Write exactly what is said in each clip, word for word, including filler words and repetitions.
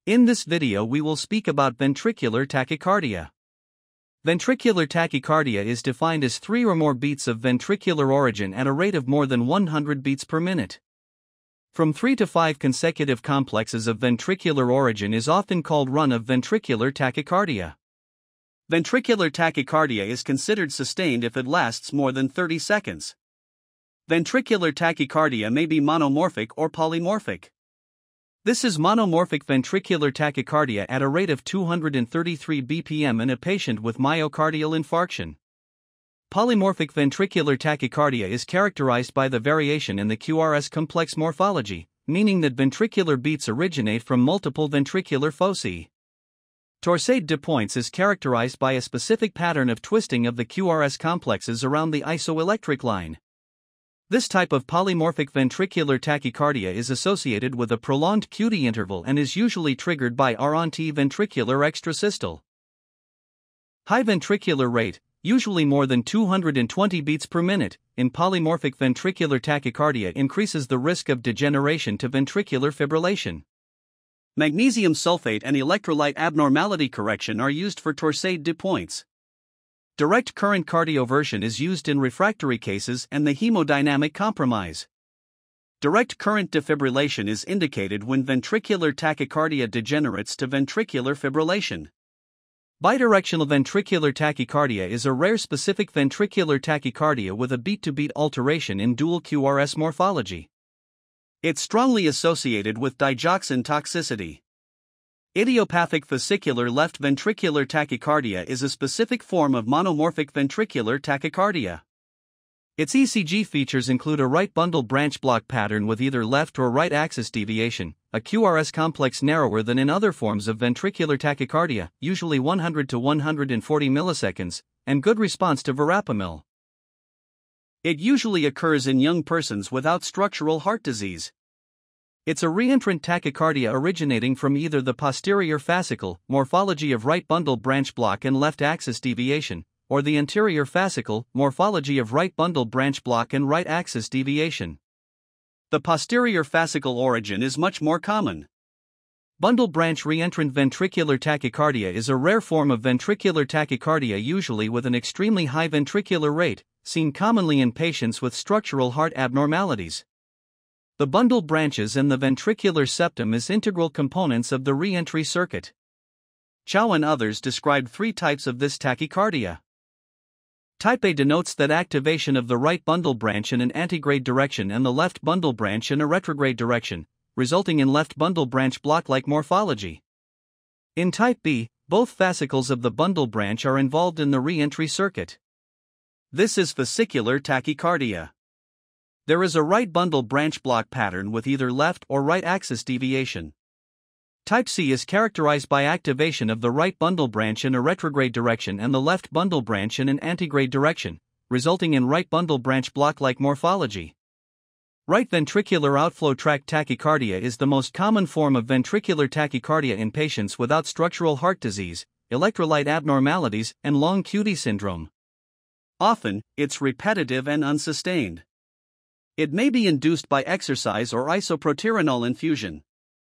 In this video we will speak about ventricular tachycardia. Ventricular tachycardia is defined as three or more beats of ventricular origin at a rate of more than one hundred beats per minute. From three to five consecutive complexes of ventricular origin is often called run of ventricular tachycardia. Ventricular tachycardia is considered sustained if it lasts more than thirty seconds. Ventricular tachycardia may be monomorphic or polymorphic. This is monomorphic ventricular tachycardia at a rate of two hundred thirty-three B P M in a patient with myocardial infarction. Polymorphic ventricular tachycardia is characterized by the variation in the Q R S complex morphology, meaning that ventricular beats originate from multiple ventricular foci. Torsade de points is characterized by a specific pattern of twisting of the Q R S complexes around the isoelectric line. This type of polymorphic ventricular tachycardia is associated with a prolonged Q T interval and is usually triggered by R on T ventricular extrasystole. High ventricular rate, usually more than two hundred twenty beats per minute, in polymorphic ventricular tachycardia increases the risk of degeneration to ventricular fibrillation. Magnesium sulfate and electrolyte abnormality correction are used for torsade de points. Direct current cardioversion is used in refractory cases and the hemodynamic compromise. Direct current defibrillation is indicated when ventricular tachycardia degenerates to ventricular fibrillation. Bidirectional ventricular tachycardia is a rare specific ventricular tachycardia with a beat-to-beat alteration in dual Q R S morphology. It's strongly associated with digoxin toxicity. Idiopathic fascicular left ventricular tachycardia is a specific form of monomorphic ventricular tachycardia. Its E C G features include a right bundle branch block pattern with either left or right axis deviation, a Q R S complex narrower than in other forms of ventricular tachycardia, usually one hundred to one hundred forty milliseconds, and good response to verapamil. It usually occurs in young persons without structural heart disease. It's a reentrant tachycardia originating from either the posterior fascicle, morphology of right bundle branch block and left axis deviation, or the anterior fascicle, morphology of right bundle branch block and right axis deviation. The posterior fascicle origin is much more common. Bundle branch reentrant ventricular tachycardia is a rare form of ventricular tachycardia, usually with an extremely high ventricular rate, seen commonly in patients with structural heart abnormalities. The bundle branches and the ventricular septum as integral components of the re-entry circuit. Chow and others described three types of this tachycardia. Type A denotes that activation of the right bundle branch in an antigrade direction and the left bundle branch in a retrograde direction, resulting in left bundle branch block-like morphology. In Type B, both fascicles of the bundle branch are involved in the re-entry circuit. This is fascicular tachycardia. There is a right bundle branch block pattern with either left or right axis deviation. Type C is characterized by activation of the right bundle branch in a retrograde direction and the left bundle branch in an antigrade direction, resulting in right bundle branch block-like morphology. Right ventricular outflow tract tachycardia is the most common form of ventricular tachycardia in patients without structural heart disease, electrolyte abnormalities, and long Q T syndrome. Often, it's repetitive and unsustained. It may be induced by exercise or isoproterenol infusion.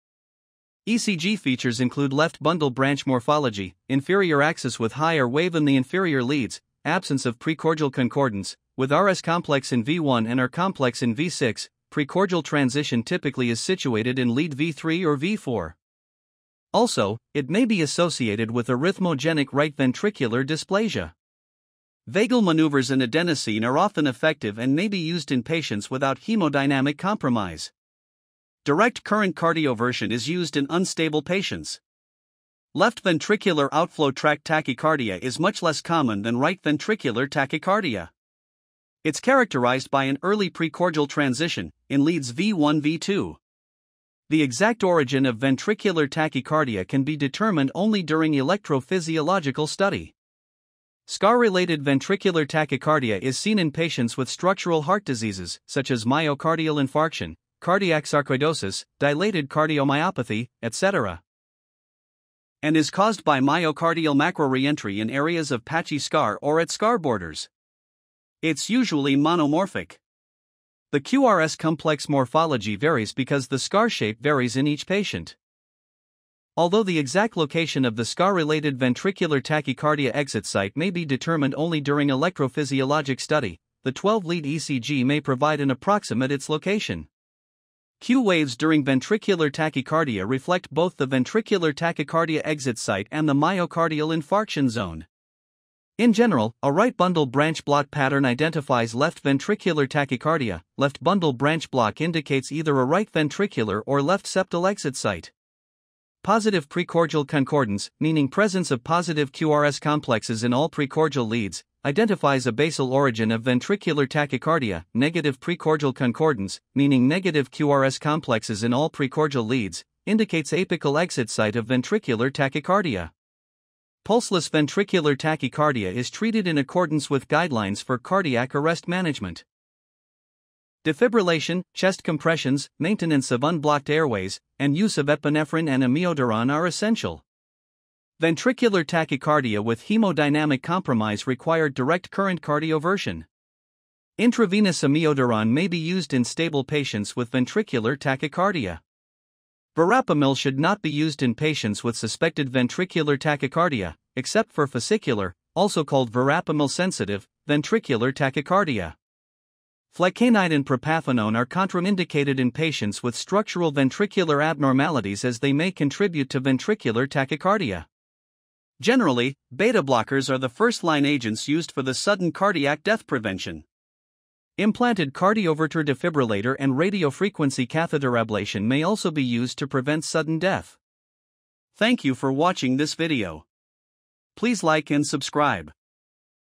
E C G features include left bundle branch morphology, inferior axis with higher wave in the inferior leads, absence of precordial concordance, with R S complex in V one and R complex in V six, precordial transition typically is situated in lead V three or V four. Also, it may be associated with arrhythmogenic right ventricular dysplasia. Vagal maneuvers in adenosine are often effective and may be used in patients without hemodynamic compromise. Direct current cardioversion is used in unstable patients. Left ventricular outflow tract tachycardia is much less common than right ventricular tachycardia. It's characterized by an early precordial transition, in leads V one V two. The exact origin of ventricular tachycardia can be determined only during electrophysiological study. Scar-related ventricular tachycardia is seen in patients with structural heart diseases, such as myocardial infarction, cardiac sarcoidosis, dilated cardiomyopathy, et cetera, and is caused by myocardial macroreentry in areas of patchy scar or at scar borders. It's usually monomorphic. The Q R S complex morphology varies because the scar shape varies in each patient. Although the exact location of the scar-related ventricular tachycardia exit site may be determined only during electrophysiologic study, the twelve-lead E C G may provide an approximate its location. Q waves during ventricular tachycardia reflect both the ventricular tachycardia exit site and the myocardial infarction zone. In general, a right bundle branch block pattern identifies left ventricular tachycardia. Left bundle branch block indicates either a right ventricular or left septal exit site. Positive precordial concordance, meaning presence of positive Q R S complexes in all precordial leads, identifies a basal origin of ventricular tachycardia. Negative precordial concordance, meaning negative Q R S complexes in all precordial leads, indicates apical exit site of ventricular tachycardia. Pulseless ventricular tachycardia is treated in accordance with guidelines for cardiac arrest management. Defibrillation, chest compressions, maintenance of unblocked airways, and use of epinephrine and amiodarone are essential. Ventricular tachycardia with hemodynamic compromise require direct current cardioversion. Intravenous amiodarone may be used in stable patients with ventricular tachycardia. Verapamil should not be used in patients with suspected ventricular tachycardia, except for fascicular, also called verapamil-sensitive, ventricular tachycardia. Flecainide and propafenone are contraindicated in patients with structural ventricular abnormalities as they may contribute to ventricular tachycardia. Generally, beta blockers are the first-line agents used for the sudden cardiac death prevention. Implanted cardioverter defibrillator and radiofrequency catheter ablation may also be used to prevent sudden death. Thank you for watching this video. Please like and subscribe.